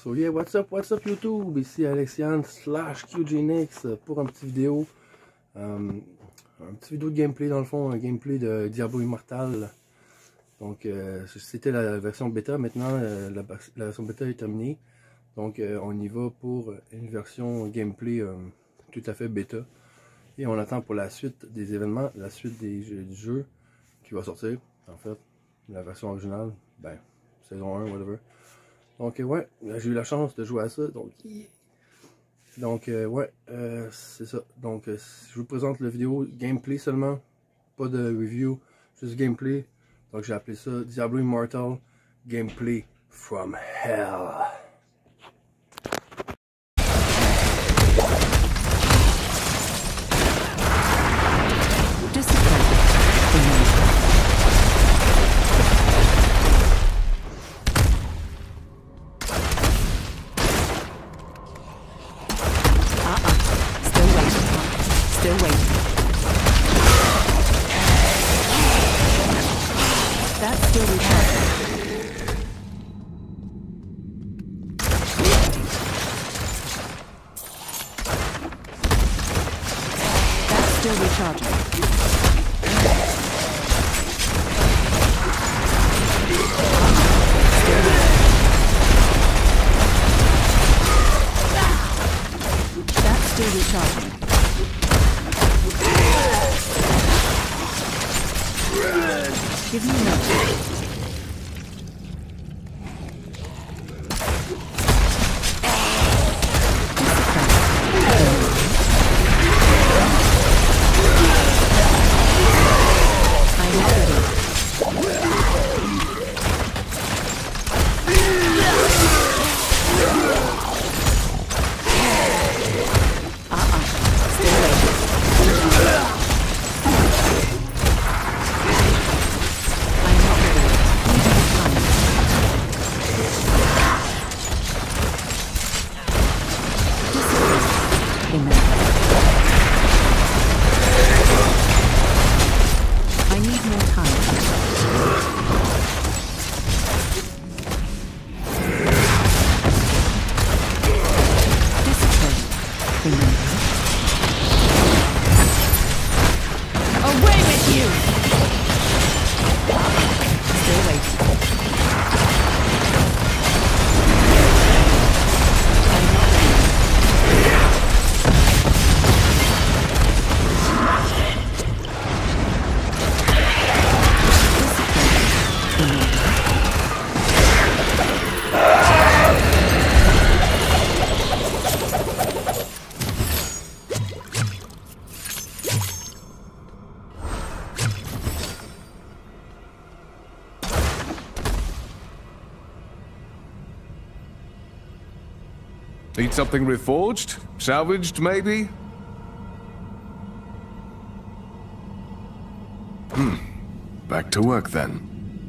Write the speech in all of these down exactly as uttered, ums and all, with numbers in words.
So yeah, what's up, what's up YouTube? Ici Alexian slash QGNix pour une petite vidéo. Um, un petit vidéo de gameplay dans le fond, un gameplay de Diablo Immortal. Donc euh, c'était la version bêta, maintenant euh, la, la version bêta est terminée. Donc euh, on y va pour une version gameplay euh, tout à fait bêta. Et on attend pour la suite des événements, la suite des jeux, du jeu qui va sortir, en fait. La version originale, ben, saison un, whatever. Donc euh, ouais, j'ai eu la chance de jouer à ça, donc yeah. Donc euh, ouais, euh, c'est ça. Donc euh, je vous présente la vidéo gameplay seulement, pas de review, juste gameplay. Donc j'ai appelé ça Diablo Immortal Gameplay from Hell. Still waiting. That's still recharging. That's still recharging. That's still recharging. Give me a minute. I need more time. Discipline. Remember. Away with you! Still waiting. Need something reforged? Salvaged, maybe? Hmm. Back to work, then.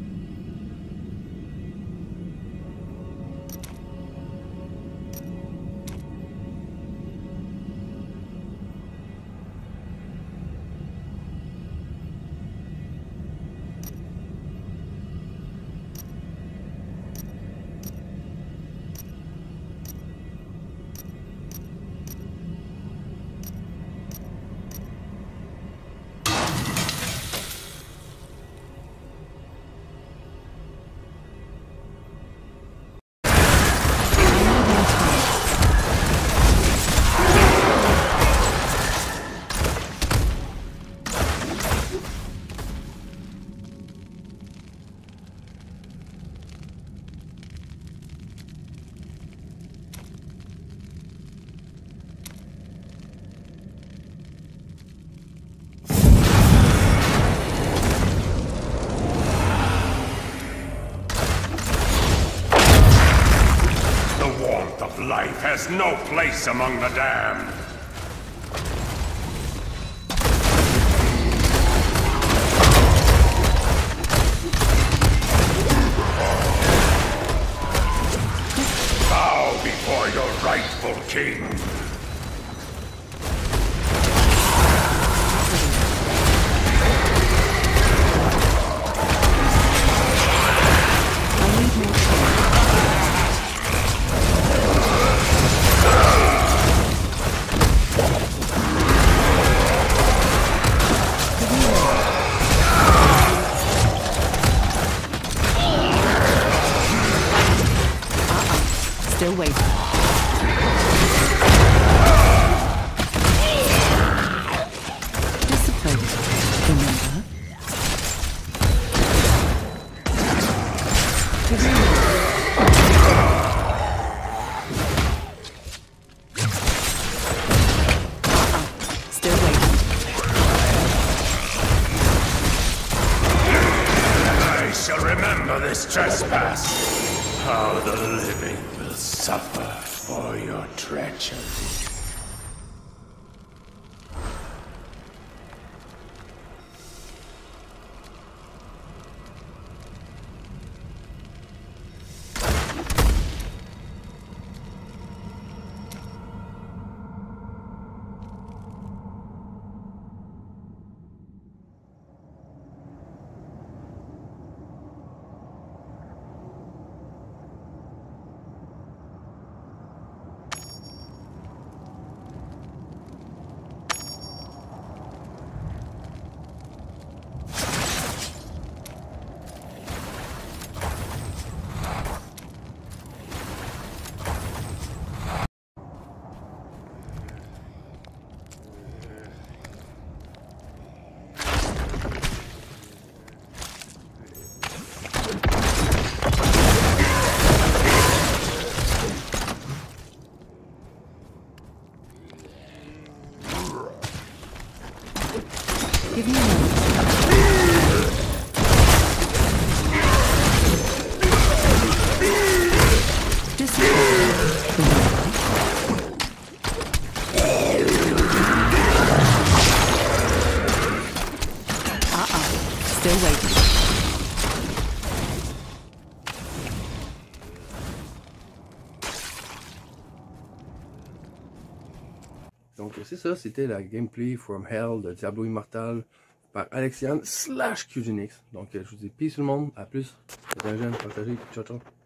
Life has no place among the damned. Bow before your rightful king. I need more time. Still waiting. Discipline. Remember? Give me a minute. Still waiting. I shall remember this trespass. How the living will suffer for your treachery. Give me a minute. Uh-uh. Still waiting. Donc c'est ça, c'était la gameplay From Hell de Diablo Immortal par Alexian slash Q G N X. Donc je vous dis peace tout le monde, à plus, c'est un jeune, partagez, ciao ciao.